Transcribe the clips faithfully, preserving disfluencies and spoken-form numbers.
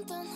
golden.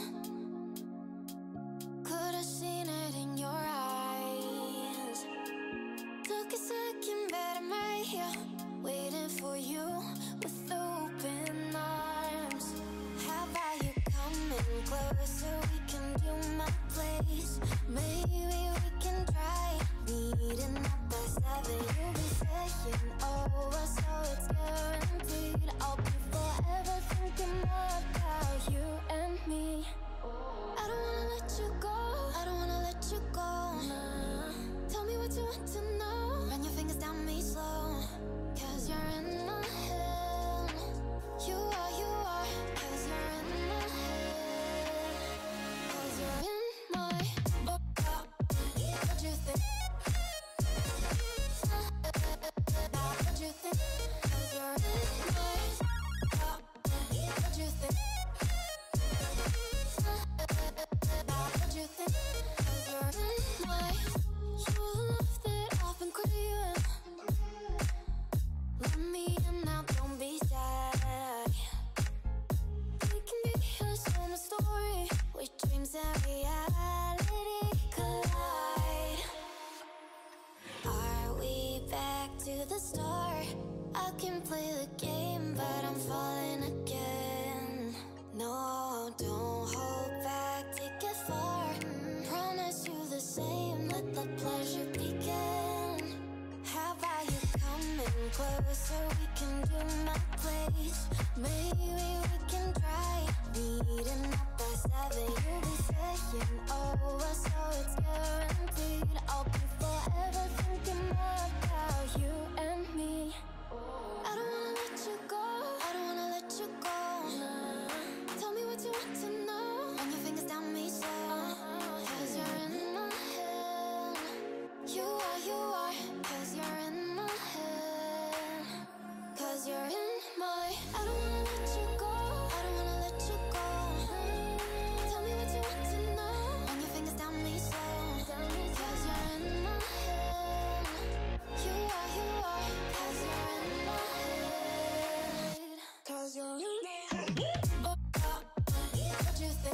Could've seen it in your eyes. Took a second, but I'm right here, waiting for you with open arms. How about you coming closer? We can do my place. Maybe we can try meeting up by seven. You'll be saying over, so it's guaranteed. I'll be forever thinking more about you and me. I don't wanna let you go, I don't wanna let you go. Nah. Tell me what you want to know. Run your fingers down me slow, cause you're in my head. You are, you are, cause you're in my head. Cause you're in my oh, oh. What you think? What you think? Cause you're in my oh, what you think? What you think? Cause you're in my you love that I've been craving. Let me in now, don't be shy. We can be a summer story where dreams and reality collide. Are we back to the start? I can play the game, but I'm falling again. No, don't hold back, take it far. Promise you the same, let the pleasure begin. How about you coming closer? We can do my place. Maybe we can try meeting up by seven. You'll be saying over, so it's guaranteed. I'll be forever thinking more about you and me. I don't wanna let you go, I don't wanna let you go. Nah. Tell me what you want to know. Run your fingers down me slow, cause you're in my head. You are, you are, cause you're in my head. Cause you're in my I don't wanna let you go, I don't wanna let you go. Tell me what you want to know. Run your fingers down me slow, cause you're in my head. You are, you are, cause you're in my head. Cause you're in my head. Oh, oh, what you think?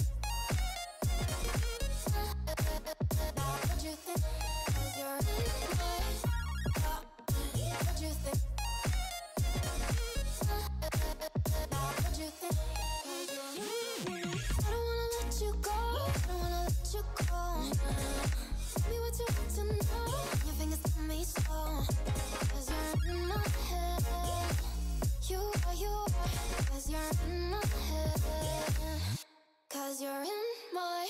What you think? Cause you're in my oh, what you think? What you think? Cause you're in my I don't wanna let you go, I don't wanna let you go. Tell me what you want to know. Your fingers tell me slow, cause you're in my head. You are, you are, cause you're in my head. Cause you're in my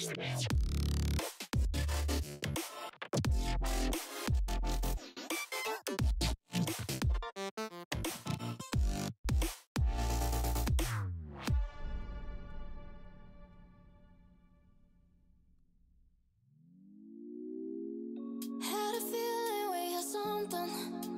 Had a feeling we had something.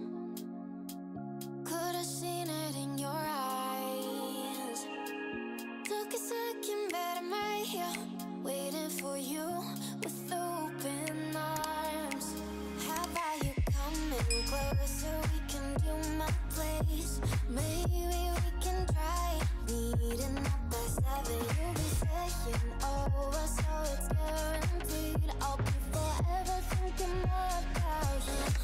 Could have seen it in your eyes. Took a second, but I'm right here, waiting for you with open arms. How about you coming closer? We can do my place. Maybe we can try meeting up by seven. You'll be saying, oh, what's